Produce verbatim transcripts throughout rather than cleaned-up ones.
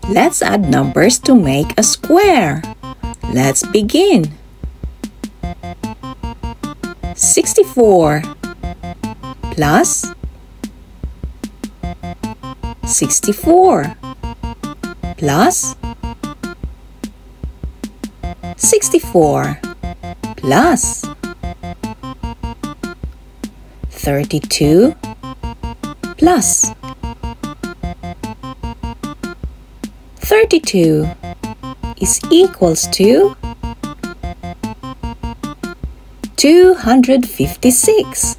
Let's add numbers to make a square. Let's begin. sixty-four plus sixty-four plus sixty-four plus thirty-two plus thirty-two is equals to two hundred fifty-six.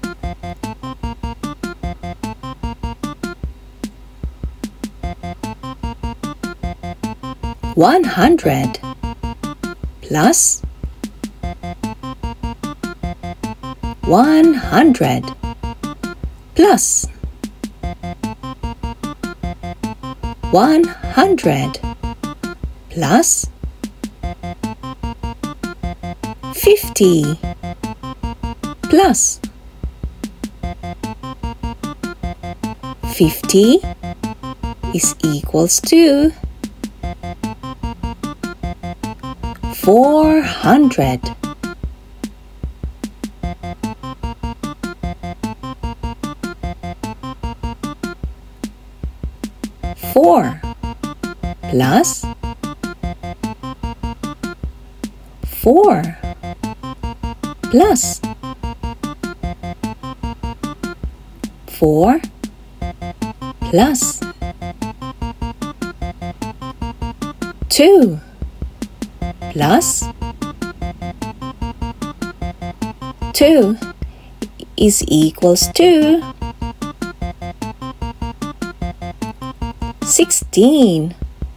one hundred plus one hundred plus one hundred plus fifty plus fifty is equals to four hundred. four plus four plus four plus two plus two is equals to sixteen.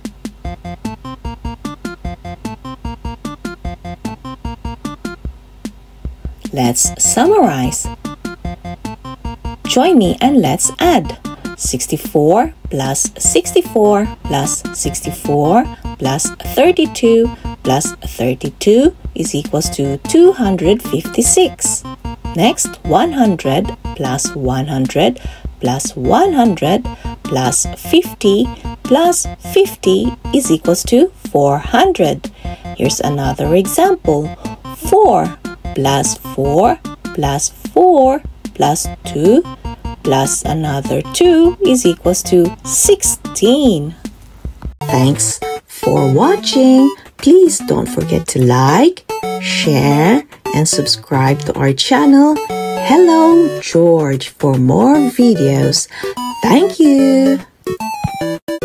Let's summarize. Join me and let's add. sixty-four plus sixty-four plus sixty-four plus thirty-two plus thirty-two is equals to two hundred fifty-six. Next, one hundred plus one hundred plus one hundred plus fifty plus fifty is equals to four hundred. Here's another example. four plus four plus four plus two plus another two is equals to sixteen. Thanks for watching. Please don't forget to like, share, and subscribe to our channel. Hello George for more videos. Thank you.